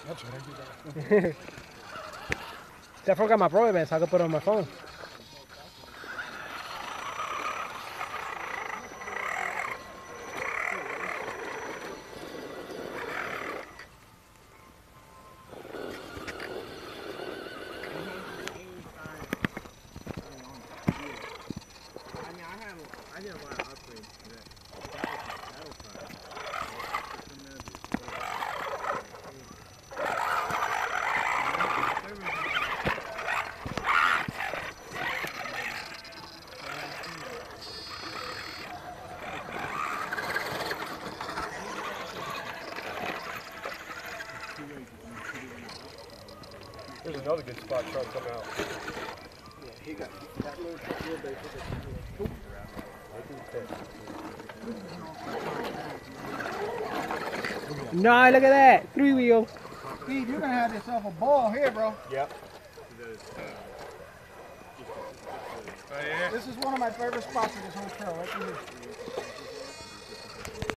See, I forgot my Pro event, so I could put it on my phone. There's another good spot truck coming out. Yeah, he got that little truck real big. No, look at that. 3-wheel. Steve, you're gonna have yourself a ball here, bro. Yep. This is one of my favorite spots in this whole trail, right here.